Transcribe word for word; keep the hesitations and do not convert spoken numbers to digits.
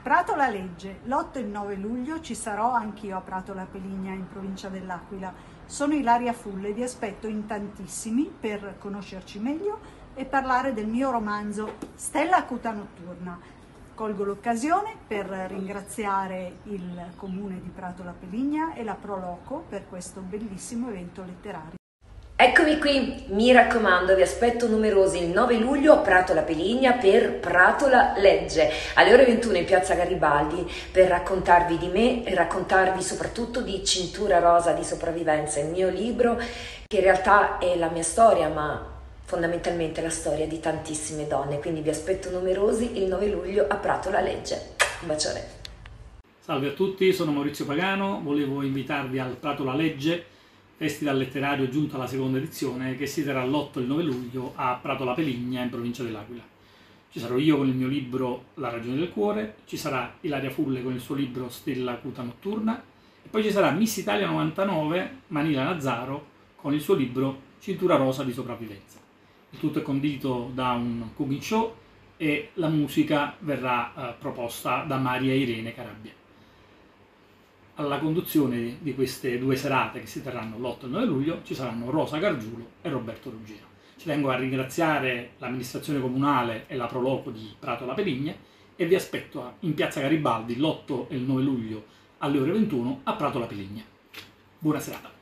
Prato la legge, l'otto e il nove luglio ci sarò anch'io a Prato la Peligna in provincia dell'Aquila. Sono Ilaria Fulle e vi aspetto in tantissimi per conoscerci meglio e parlare del mio romanzo Stella acuta notturna. Colgo l'occasione per ringraziare il comune di Prato la Peligna e la Proloco per questo bellissimo evento letterario. Eccomi qui, mi raccomando, vi aspetto numerosi il nove luglio a Prato la Peligna per Prato la legge, alle ore ventuno in piazza Garibaldi, per raccontarvi di me e raccontarvi soprattutto di Cintura Rosa di sopravvivenza, il mio libro che in realtà è la mia storia, ma fondamentalmente la storia di tantissime donne, quindi vi aspetto numerosi il nove luglio a Prato la legge. Un bacione. Salve a tutti, sono Maurizio Pagano, volevo invitarvi al Prato la legge, festival letterario giunto alla seconda edizione, che si terrà l'otto e il nove luglio a Prato la Peligna in provincia dell'Aquila. Ci sarò io con il mio libro La ragione del cuore, ci sarà Ilaria Fulle con il suo libro Stella acuta notturna e poi ci sarà Miss Italia novantanove Manila Nazzaro con il suo libro Cintura Rosa di sopravvivenza. Il tutto è condito da un cooking show e la musica verrà eh, proposta da Maria Irene Carabbia. Alla conduzione di queste due serate che si terranno l'otto e il nove luglio ci saranno Rosa Gargiulo e Roberto Ruggero. Ci tengo a ringraziare l'amministrazione comunale e la Proloco di Prato la Peligna e vi aspetto in piazza Garibaldi l'otto e il nove luglio alle ore ventuno a Prato la Peligna. Buona serata!